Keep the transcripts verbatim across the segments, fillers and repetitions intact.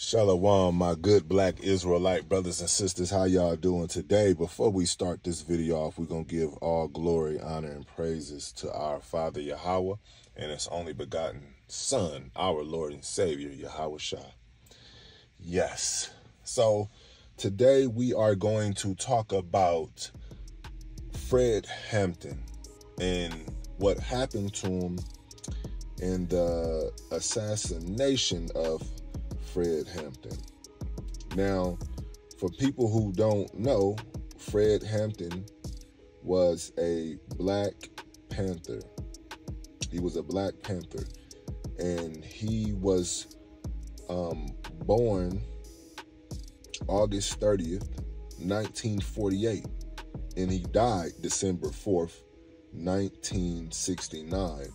Shalom, my good black Israelite brothers and sisters. How y'all doing today? Before we start this video off, we're going to give all glory, honor, and praises to our Father Yahweh and His only begotten Son, our Lord and Savior, Yahweh Shah. Yes. So today we are going to talk about Fred Hampton and what happened to him in the assassination of Fred Hampton. Now, for people who don't know, Fred Hampton was a Black Panther. He was a Black Panther, and he was um, born August thirtieth, nineteen forty-eight, and he died December fourth, nineteen sixty-nine.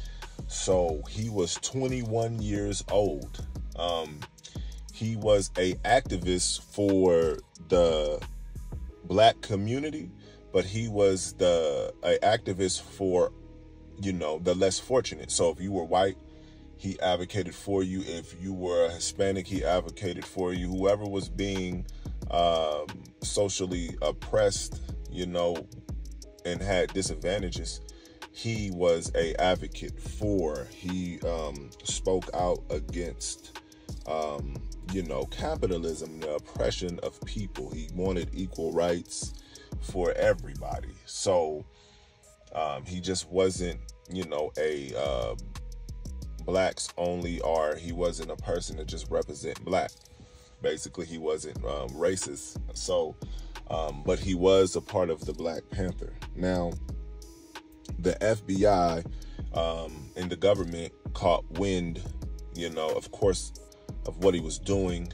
So he was twenty-one years old. Um, he was a activist for the black community, but he was the a activist for, you know, the less fortunate. So if you were white, he advocated for you. If you were Hispanic, he advocated for you. Whoever was being um, socially oppressed, you know, and had disadvantages, he was a advocate for. He um, spoke out against, um, you know, capitalism, the oppression of people. He wanted equal rights for everybody. So um, he just wasn't, you know, a uh, blacks only, or he wasn't a person to just represent black. Basically, he wasn't um, racist. So, um, but he was a part of the Black Panther. Now, the F B I um, and the government caught wind, you know, of course, of what he was doing.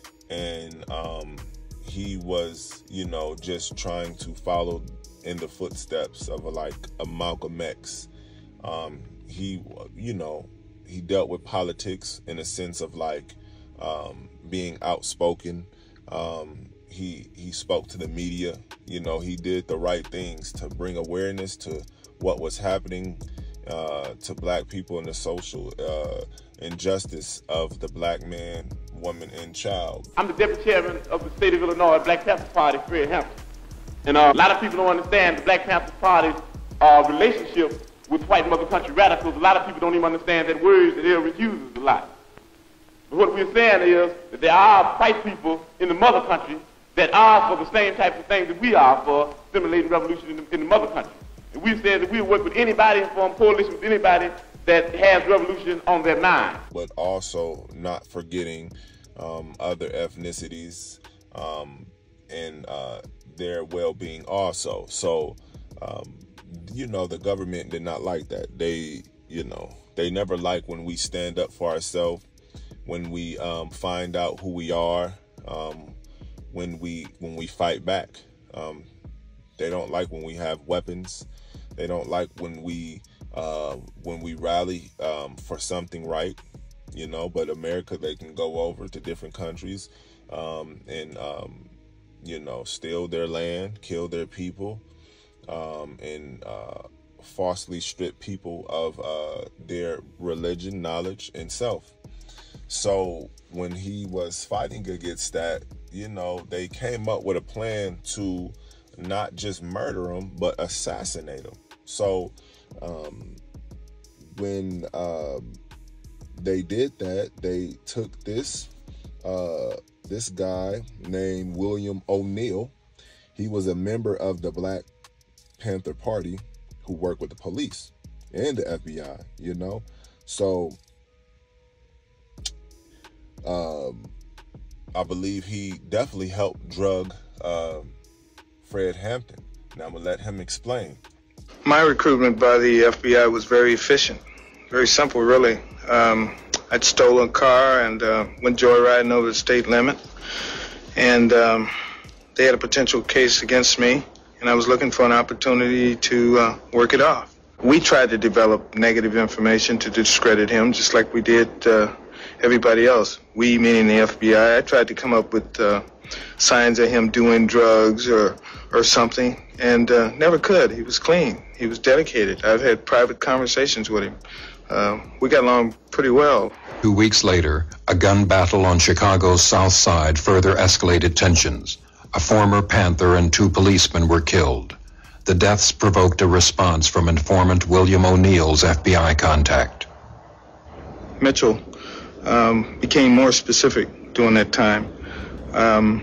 And um, he was, you know, just trying to follow in the footsteps of a, like a Malcolm X. Um, he, you know, he dealt with politics in a sense of like um, being outspoken. Um, he, he spoke to the media. You know, he did the right things to bring awareness to what was happening uh, to black people and the social uh, injustice of the black man, woman, and child. I'm the deputy chairman of the state of Illinois Black Panther Party, Fred Hampton. And uh, a lot of people don't understand the Black Panther Party's uh, relationship with white mother country radicals. A lot of people don't even understand that word that Elvis uses a lot. But what we're saying is that there are white people in the mother country that are for the same types of things that we are for stimulating revolution in the, in the mother country. And we said that we'll work with anybody and form coalition with anybody that has revolution on their mind. But also not forgetting um, other ethnicities um, and uh, their well-being also. So, um, you know, the government did not like that. They, you know, they never like when we stand up for ourselves, when we um, find out who we are, um, when we when we fight back. Um, they don't like when we have weapons. They don't like when we uh, when we rally um, for something right, you know. But America, they can go over to different countries um, and um, you know, steal their land, kill their people, um, and uh, falsely strip people of uh, their religion, knowledge, and self. So when he was fighting against that, you know, they came up with a plan to not just murder him, but assassinate him. So um, when um, they did that, they took this uh, this guy named William O'Neill. He was a member of the Black Panther Party who worked with the police and the F B I, you know. So um, I believe he definitely helped drug uh, Fred Hampton. Now I'm gonna let him explain. My recruitment by the F B I was very efficient, very simple, really. Um, I'd stolen a car and uh, went joyriding over the state limit, and um, they had a potential case against me, and I was looking for an opportunity to uh, work it off. We tried to develop negative information to discredit him, just like we did uh, everybody else. We, meaning the F B I, I tried to come up with uh, signs of him doing drugs or or something, and uh, never could. He was clean. He was dedicated. I've had private conversations with him uh, we got along pretty well. Two weeks later, a gun battle on Chicago's South Side further escalated tensions. A former Panther and two policemen were killed. The deaths provoked a response from informant William O'Neill's F B I contact. Mitchell um, became more specific during that time. Um,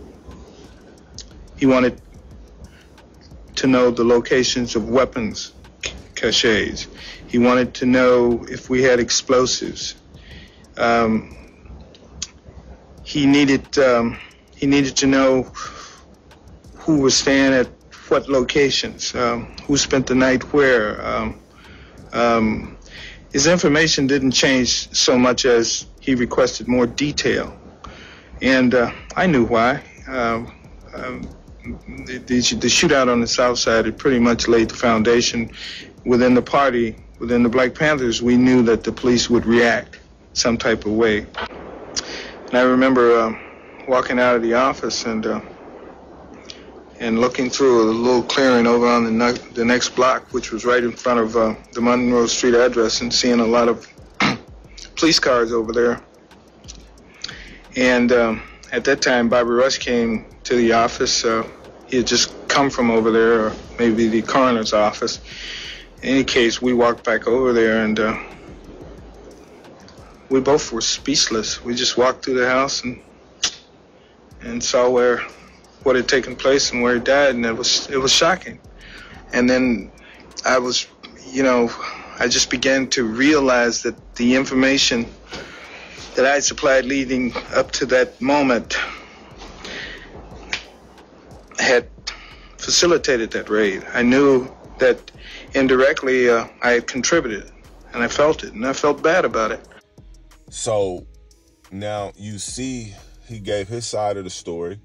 he wanted to know the locations of weapons caches. He wanted to know if we had explosives. Um, he needed um, he needed to know who was staying at what locations, um, who spent the night where. Um, um, his information didn't change so much as he requested more detail, and uh, I knew why. Um, um, the, the, the shootout on the South Side had pretty much laid the foundation within the party, within the Black Panthers. We knew that the police would react some type of way. And I remember uh, walking out of the office and uh, and looking through a little clearing over on the, ne the next block, which was right in front of uh, the Monroe Street address, and seeing a lot of police cars over there. And um, at that time, Bobby Rush came to the office. Uh, he had just come from over there, or maybe the coroner's office. In any case, we walked back over there, and uh, we both were speechless. We just walked through the house and and saw where what had taken place and where he died, and it was it was shocking. And then I was, you know, I just began to realize that the information that I supplied leading up to that moment had facilitated that raid. I knew that indirectly uh, I had contributed, and I felt it, and I felt bad about it. So now you see he gave his side of the story.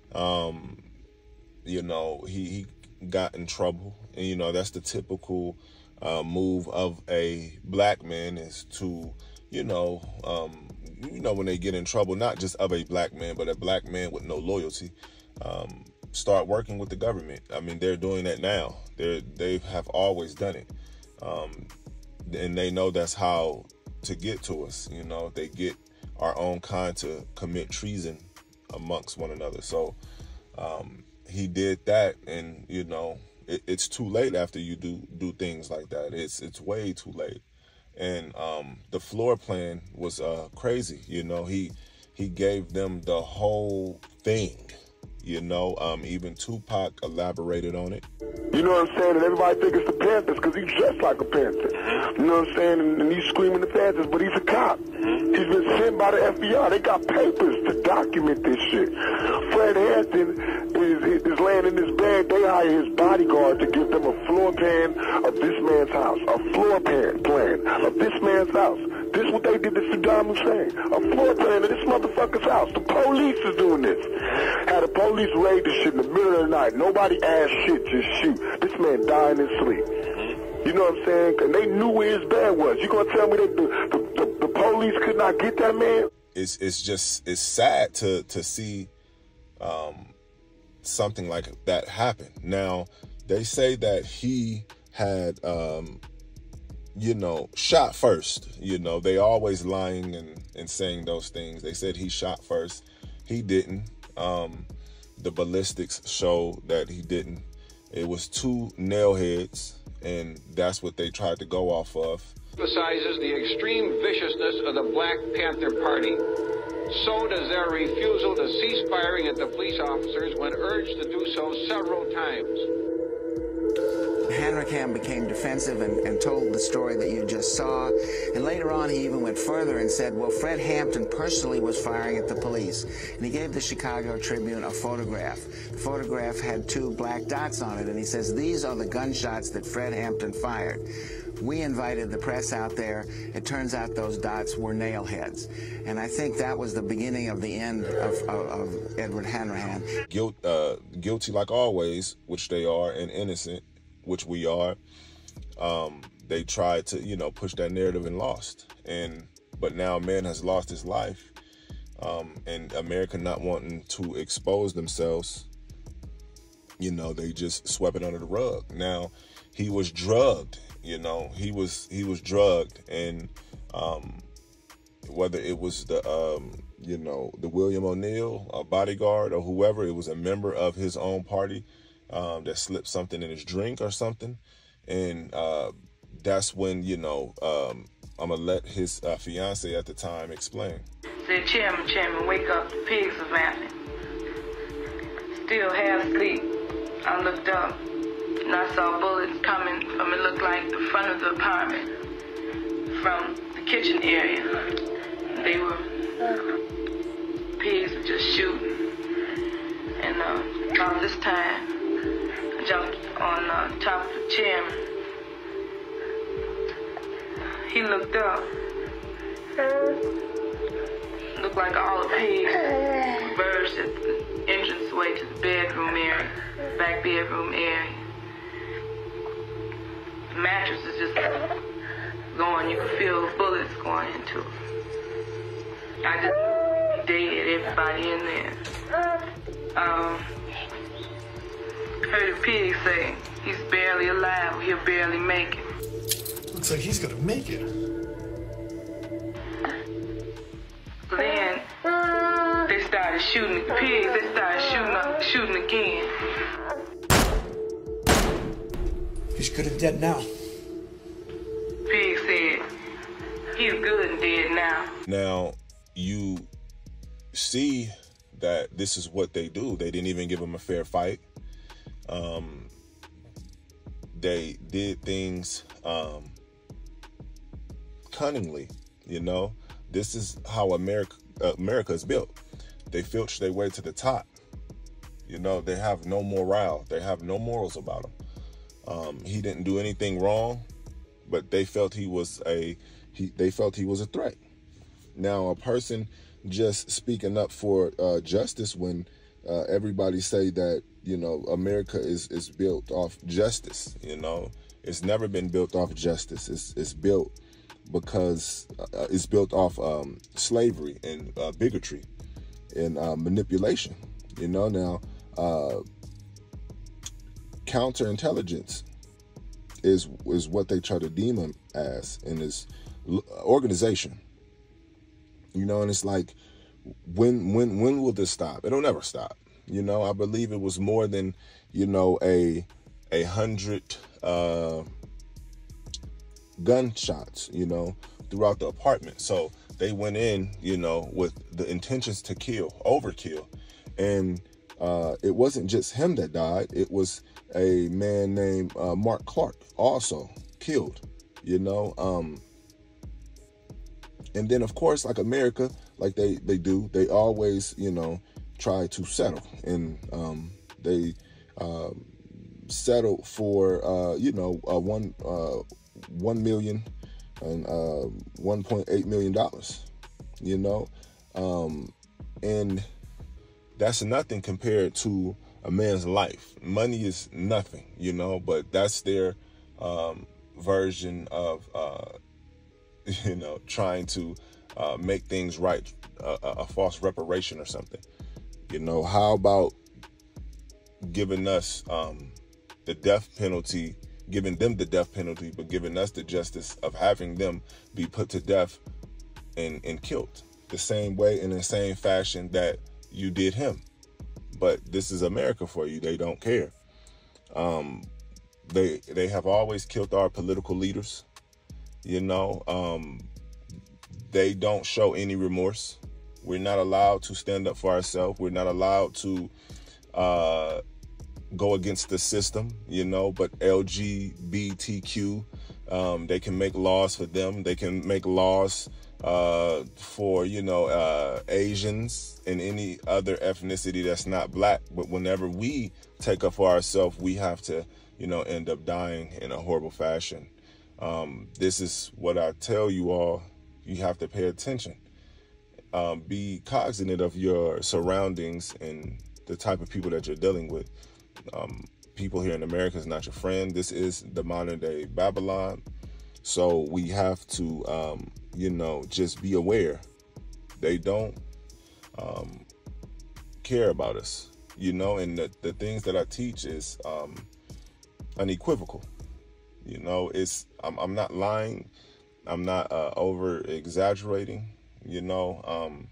Um, you know, he, he got in trouble, and, you know, that's the typical uh, move of a black man, is to, you know, um, you know, when they get in trouble, not just of a black man, but a black man with no loyalty, um, start working with the government. I mean, they're doing that now. They're, they have always done it. Um, and they know that's how to get to us. You know, they get our own kind to commit treason amongst one another. So um, he did that, and, you know, it, it's too late after you do do things like that. It's it's way too late. And um, the floor plan was uh, crazy. You know, he he gave them the whole thing. You know, um, even Tupac elaborated on it. You know what I'm saying? And everybody think it's the Panthers because he's dressed like a Panther. You know what I'm saying? And, and he's screaming the Panthers, but he's a cop. He's been sent by the F B I. They got papers to document this shit. Fred Hampton is, is laying in this bed. They hire his bodyguard to give them a floor plan of this man's house. A floor plan plan of this man's house. This is what they did to Saddam Hussein. A floor plan of this motherfucker's house. The police is doing this. Had a police raid this shit in the middle of the night. Nobody asked shit, just shoot. This man dying in sleep. You know what I'm saying? And they knew where his bed was. You gonna tell me that the, the, the, the police could not get that man? It's it's just it's sad to to see um, something like that happen. Now they say that he had um, you know, shot first. You know, they always lying and and saying those things. They said he shot first. He didn't. Um, the ballistics show that he didn't. It was two nail heads, and that's what they tried to go off of. Emphasizes the extreme viciousness of the Black Panther Party. So does their refusal to cease firing at the police officers when urged to do so several times. Hanricam became defensive and, and told the story that you just saw. And later on, he even went further and said, well, Fred Hampton personally was firing at the police. And he gave the Chicago Tribune a photograph. The photograph had two black dots on it, and he says, these are the gunshots that Fred Hampton fired. We invited the press out there. It turns out those dots were nail heads. And I think that was the beginning of the end of, of, of Edward Hanrahan. Guilt, uh, guilty like always, which they are, and innocent, which we are. Um, they tried to, you know, push that narrative and lost. And but now man has lost his life. Um, and America not wanting to expose themselves, you know, they just swept it under the rug. Now, he was drugged. You know, he was he was drugged, and um, whether it was the um, you know the William O'Neill, a bodyguard, or whoever, it was a member of his own party um, that slipped something in his drink or something, and uh, that's when you know um, I'm gonna let his uh, fiance at the time explain. Said, Chairman, Chairman, wake up! The pigs are vamping. Still half asleep. I looked up. And I saw bullets coming from, it looked like the front of the apartment, from the kitchen area. They were, pigs were just shooting. And uh, about this time, I jumped on uh, top of the chairman. He looked up. Looked like all the pigs converged at the entranceway to the bedroom area, back bedroom area. The mattress is just going, you can feel the bullets going into it. I just dead, everybody in there. Um, heard the pig say, he's barely alive, he'll barely make it. Looks like he's gonna make it. Then they started shooting the pigs, they started shooting up, shooting again. He's good and dead now. Pig said, he's good and dead now. Now, you see that this is what they do. They didn't even give him a fair fight. Um, they did things um, cunningly, you know. This is how America, uh, America is built. They filch their way to the top. You know, they have no morale. They have no morals about them. Um, he didn't do anything wrong, but they felt he was a he. They felt he was a threat. Now, a person just speaking up for uh, justice when uh, everybody say that you know America is is built off justice. You know, it's never been built off justice. It's it's built because uh, it's built off um, slavery and uh, bigotry and uh, manipulation. You know, now. Uh, counterintelligence is is what they try to deem him as in this organization. You know, and it's like, when when when will this stop? It'll never stop. You know, I believe it was more than, you know, a a hundred uh, gunshots, you know, throughout the apartment. So they went in, you know, with the intentions to kill, overkill, and uh, it wasn't just him that died. It was a man named uh, Mark Clark also killed, you know. Um, and then, of course, like America, like they, they do, they always, you know, try to settle. And um, they uh, settle for, uh, you know, uh, one, uh, one million and uh, one point eight million dollars, you know. Um, and that's nothing compared to a man's life. Money is nothing, you know, but that's their um, version of, uh, you know, trying to uh, make things right, uh, a false reparation or something. You know, how about giving us um, the death penalty, giving them the death penalty, but giving us the justice of having them be put to death and, and killed the same way, in the same fashion that you did him. But this is America for you. They don't care. Um, they they have always killed our political leaders. You know, um, they don't show any remorse. We're not allowed to stand up for ourselves. We're not allowed to uh, go against the system, you know, but L G B T Q, um, they can make laws for them. They can make laws uh, for, you know, uh, Asians and any other ethnicity that's not black. But whenever we take up for ourselves, we have to, you know, end up dying in a horrible fashion. Um, this is what I tell you all. You have to pay attention. Um, be cognizant of your surroundings and the type of people that you're dealing with. Um, people here in America is not your friend. This is the modern day Babylon. So we have to, um, you know, just be aware. They don't um, care about us, you know, and the, the things that I teach is um, unequivocal. You know, it's I'm, I'm not lying. I'm not uh, over exaggerating. You know, um,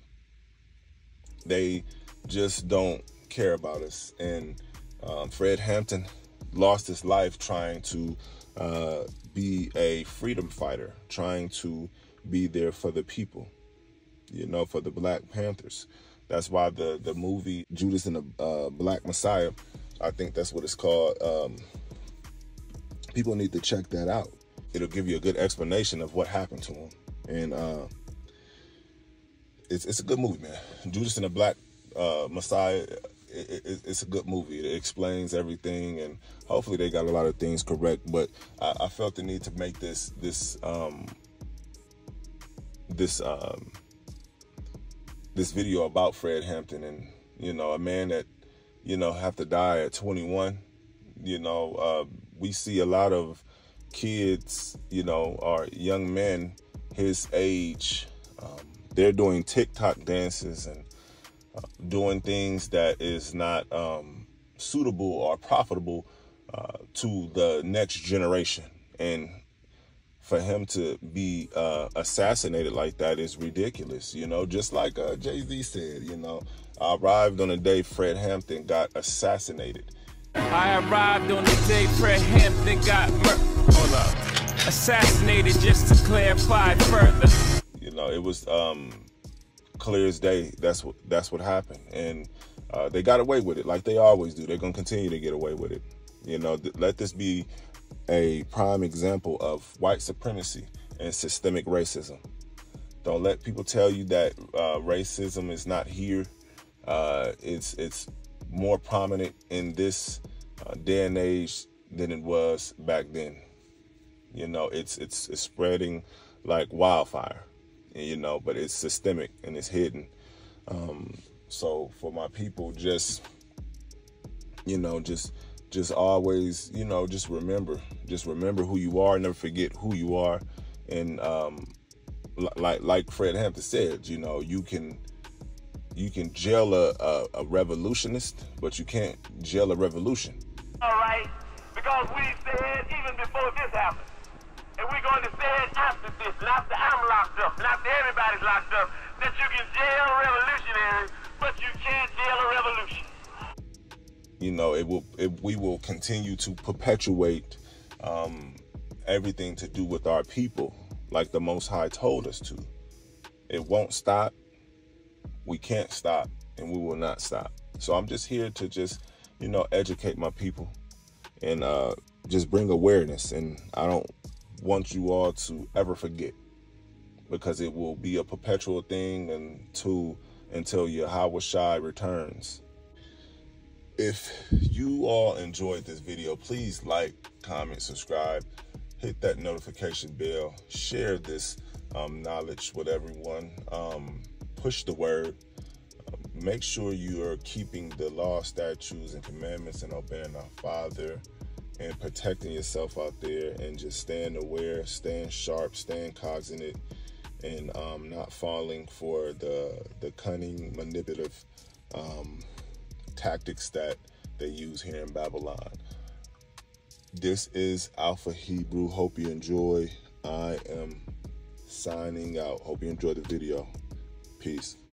they just don't care about us. And um, Fred Hampton lost his life trying to uh, be a freedom fighter, trying to be there for the people, you know, for the Black Panthers. That's why the, the movie Judas and the uh, Black Messiah, I think that's what it's called. Um, people need to check that out. It'll give you a good explanation of what happened to him. And uh, it's, it's a good movie, man. Judas and the Black uh, Messiah, it, it, it's a good movie. It explains everything, and hopefully they got a lot of things correct. But I, I felt the need to make this, this, um, this, um, this video about Fred Hampton, and, you know, a man that, you know, have to die at twenty-one. You know, uh, we see a lot of kids, you know, or young men his age, um, they're doing TikTok dances and uh, doing things that is not um, suitable or profitable uh, to the next generation. And for him to be uh, assassinated like that is ridiculous, you know, just like uh, Jay-Z said, you know, I arrived on the day Fred Hampton got assassinated. I arrived on the day Fred Hampton got murdered. Hold up. Assassinated, just to clarify further. You know, it was um, clear as day. That's what that's what happened, and uh, they got away with it like they always do. They're gonna continue to get away with it. You know, th let this be a prime example of white supremacy and systemic racism. Don't let people tell you that uh, racism is not here. Uh, it's it's more prominent in this uh, day and age than it was back then. You know, it's it's it's spreading like wildfire. You know, but it's systemic and it's hidden. Um, so for my people, just you know, just just always, you know, just remember, just remember who you are. Never forget who you are. And um, like like Fred Hampton said, you know, you can you can jail a, a, a revolutionist, but you can't jail a revolution. All right, because we said even before this happened, and we're going to say it after this, and after I'm locked up, and after everybody's locked up, that you can jail revolutionaries, but you can't jail a revolution. You know, it will. It, we will continue to perpetuate um, everything to do with our people, like the Most High told us to. It won't stop. We can't stop, and we will not stop. So I'm just here to just, you know, educate my people and uh, just bring awareness. And I don't want you all to ever forget, because it will be a perpetual thing until until Yahweh Shai returns. If you all enjoyed this video, please like, comment, subscribe, hit that notification bell, share this um, knowledge with everyone, um, push the word, um, make sure you are keeping the law, statutes, and commandments and obeying our Father and protecting yourself out there, and just staying aware, staying sharp, staying cognizant, and um, not falling for the, the cunning, manipulative um, tactics that they use here in Babylon. This is Alpha Hebrew. Hope you enjoy. I am signing out. Hope you enjoyed the video. Peace.